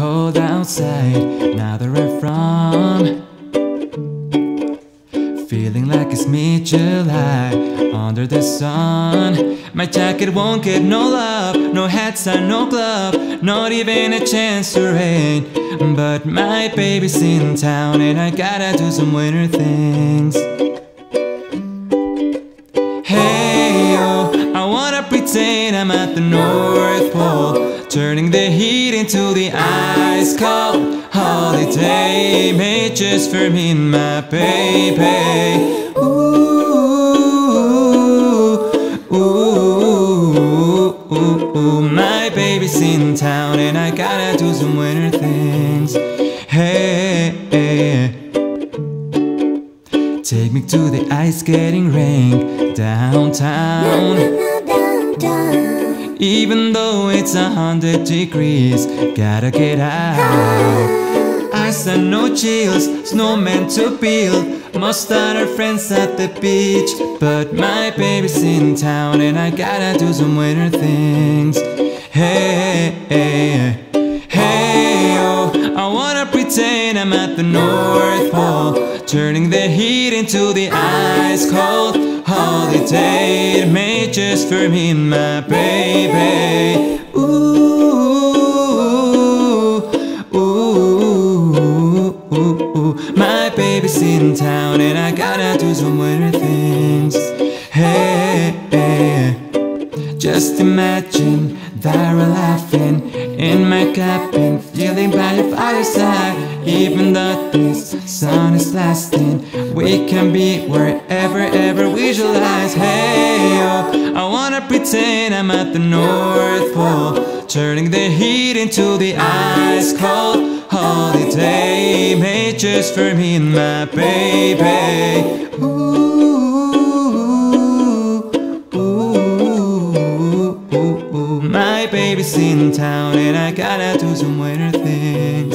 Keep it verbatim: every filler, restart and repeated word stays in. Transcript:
cold outside, now that we're from. Feeling like it's mid-July, under the sun. My jacket won't get no love, no hats and no glove, not even a chance to rain. But my baby's in town and I gotta do some winter things. Hey yo, I wanna pretend I'm at the North Pole, turning the heat into the ice cold holiday made just for me and my baby. Ooh, ooh, ooh, ooh, my baby's in town and I gotta do some winter things. Hey, hey. Take me to the ice skating rink downtown. Even though it's a hundred degrees, gotta get out. Ice and no chills, snowmen to build. Most other friends at the beach, but my baby's in town and I gotta do some winter things. Hey, hey, hey, oh, I wanna pretend I'm at the North Pole, turning the heat into the ice cold holiday made just for me and my baby. Ooh, ooh, ooh, ooh, my baby's in town and I gotta do some winter things. Hey, hey, just imagine that we're laughing in my cabin, feeling by your father's side. Even though this sun is lasting, we can be wherever ever we visualize. Hey yo, I wanna pretend I'm at the North Pole, turning the heat into the ice cold holiday made just for me and my baby. Ooh, ooh, ooh, ooh, my baby's in town and I gotta do some winter things.